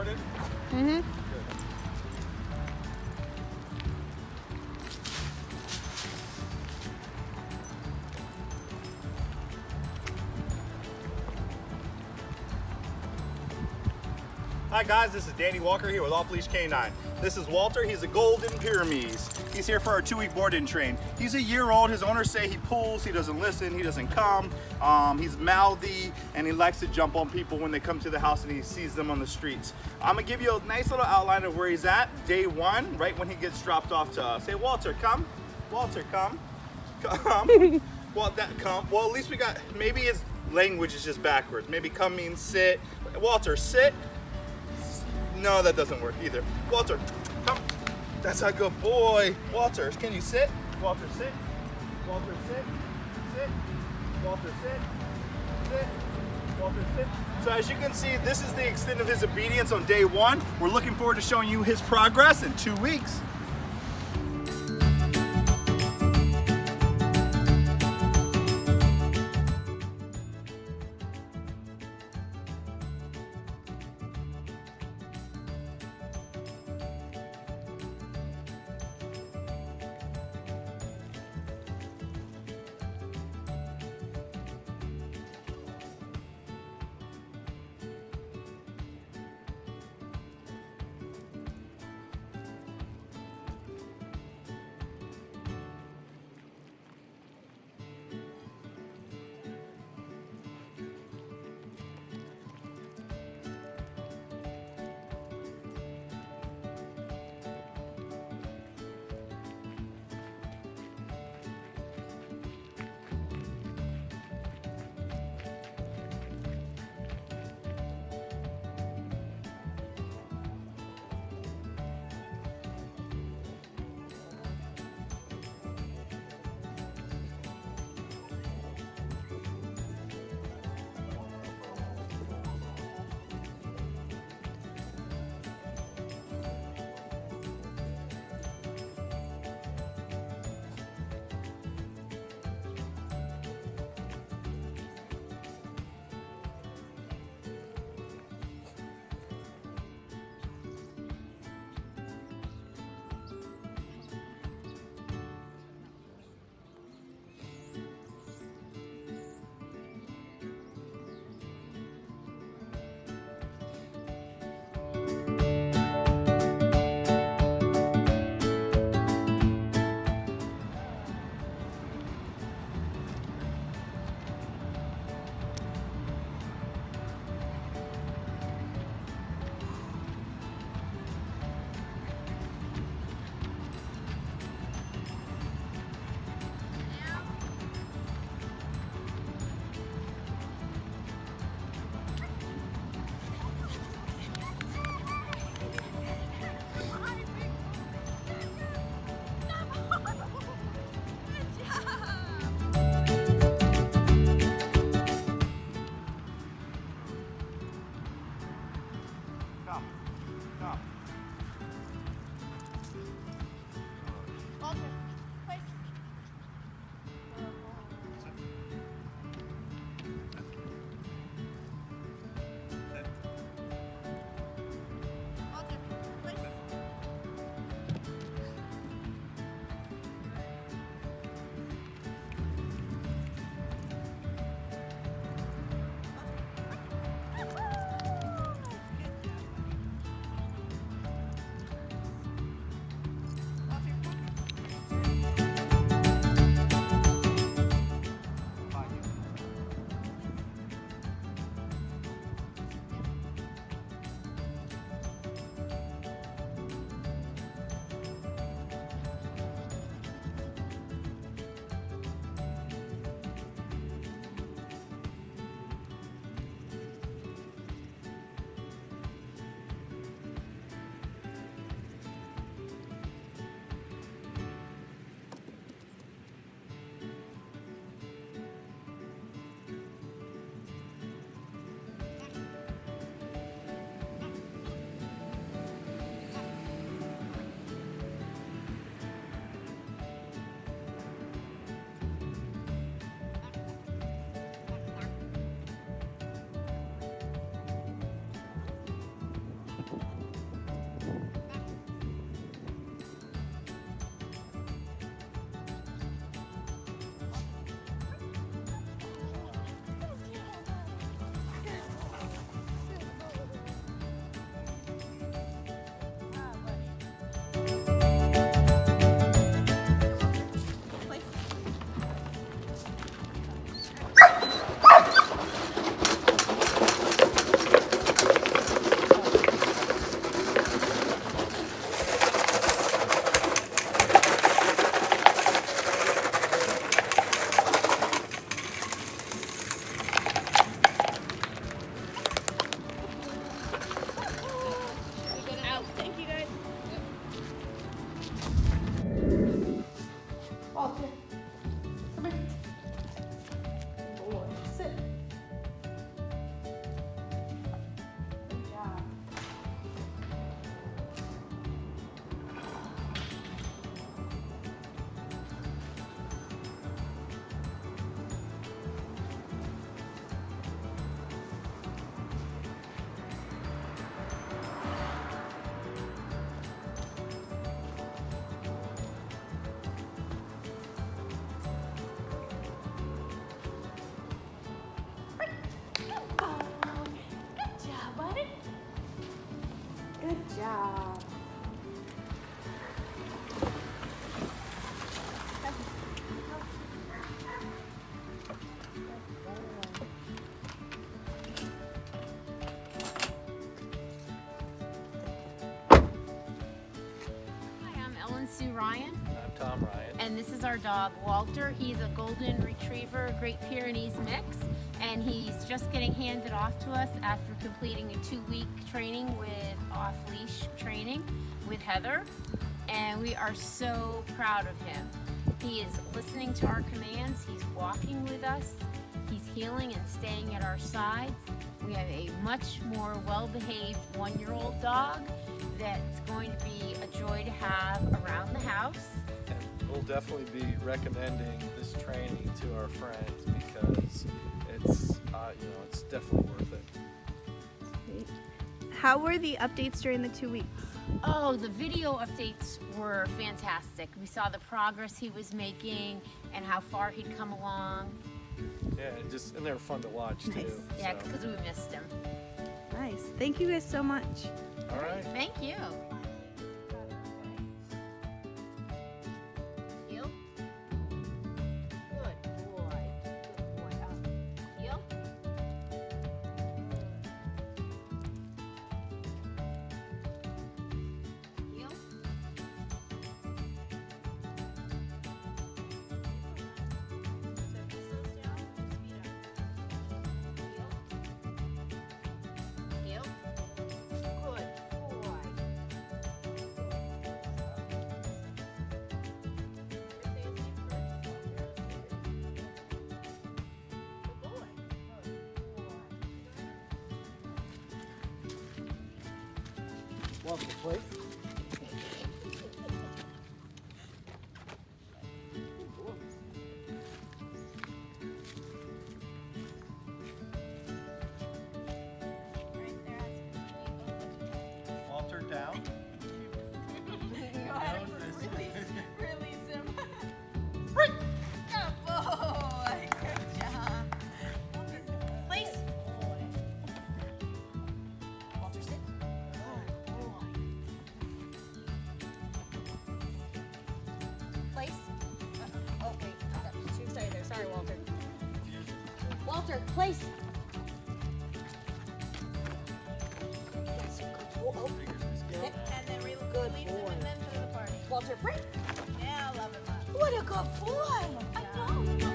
recorded? Mm-hmm. Hi guys, this is Danny Walker here with Off Leash K9. This is Walter, he's a golden Pyrenees. He's here for our 2-week board and train. He's a year old, his owners say he pulls, he doesn't listen, he doesn't come, he's mouthy, and he likes to jump on people when they come to the house and he sees them on the streets. I'm gonna give you a nice little outline of where he's at, day 1, right when he gets dropped off to us. Hey Walter, come. Walter, come. Come. Well, at least we got, maybe his language is just backwards. Maybe come means sit. Walter, sit. No, that doesn't work either. Walter, come. That's a good boy. Walter, can you sit? Walter, sit. Walter, sit. Sit. Walter, sit. Sit. Walter, sit. So as you can see, this is the extent of his obedience on day 1. We're looking forward to showing you his progress in 2 weeks. Ryan. And this is our dog, Walter. He's a golden retriever, Great Pyrenees-Mix, and he's just getting handed off to us after completing a 2-week training with off-leash training with Heather, and we are so proud of him. He is listening to our commands, he's walking with us, he's healing and staying at our sides. We have a much more well-behaved 1-year-old dog that's going to be a joy to have around the house. And we'll definitely be recommending this training to our friends because it's, it's definitely worth it. Great. How were the updates during the 2 weeks? Oh, the video updates were fantastic. We saw the progress he was making and how far he'd come along. Yeah, and they were fun to watch Nice. too. Yeah, so. because we missed him. Nice. Thank you guys so much. All right. Thank you. Heel. Good boy. Good boy. Up. Heel. Heel. Heel. Good boy. Walter, please. Walter down. Release him. Good boy. Good job. Place. Walter, sit. Good boy. Place. Okay, I got too excited there. Sorry, Walter. Walter, place. Yes, good boy. Sit. And then release Good him boy. and then to the party. Walter, break. Yeah, I love him up. What a good boy. I know.